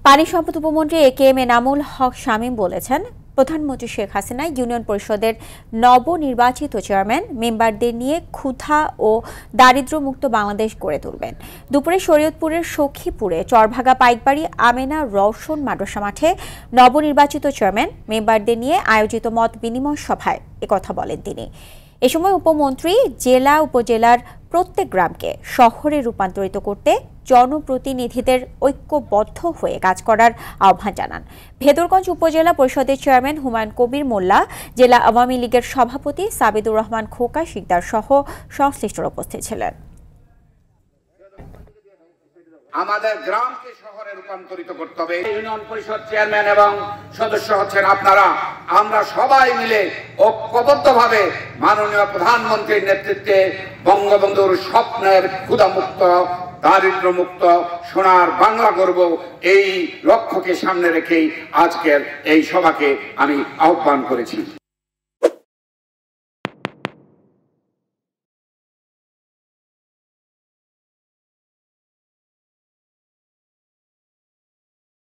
পানি সম্পদ উপমন্ত্রী এ.কে.এম. এনামুল হক শামীম বলেছেন, প্রধানমন্ত্রী শেখ হাসিনা ইউনিয়ন পরিষদের নবনির্বাচিত চেয়ারম্যান মেম্বারদের নিয়ে ক্ষুধা ও দারিদ্র্যমুক্ত বাংলাদেশ গড়ে তুলবেন। দুপুরে শরীয়তপুরের সখীপুরে চরভাগা পাইকবাড়ি আমেনা রওশন মাদ্রাসা মাঠে নবনির্বাচিত চেয়ারম্যান মেম্বারদের নিয়ে আয়োজিত মত বিনিময় সভায় একথা বলেন তিনি। এ সময় উপমন্ত্রী জেলা উপজেলার প্রত্যেক গ্রামকে শহরে রূপান্তরিত করতে জনপ্রতিনিধিদের ঐক্যবদ্ধ হয়ে কাজ করার আহ্বান জানান। ভেদরগঞ্জ উপজেলা পরিষদের চেয়ারম্যান হুমায়ুন কবির মোল্লা, জেলা আওয়ামী লীগের সভাপতি সাবিদুর রহমান খোকা শিকদার সহ সংশ্লিষ্টরা উপস্থিত ছিলেন। আমাদের গ্রামকে শহরে রূপান্তরিত করতে হবে। ইউনিয়ন পরিষদ চেয়ারম্যান এবং সদস্য হচ্ছেন আপনারা। আমরা সবাই মিলে ঐক্যবদ্ধভাবে মাননীয় প্রধানমন্ত্রীর নেতৃত্বে বঙ্গবন্ধুর স্বপ্নের ক্ষুধামুক্ত দারিদ্র্যমুক্ত সোনার বাংলা গর্ব এই লক্ষ্যকে সামনে রেখেই আজকের এই সভাকে আমি আহ্বান করেছি।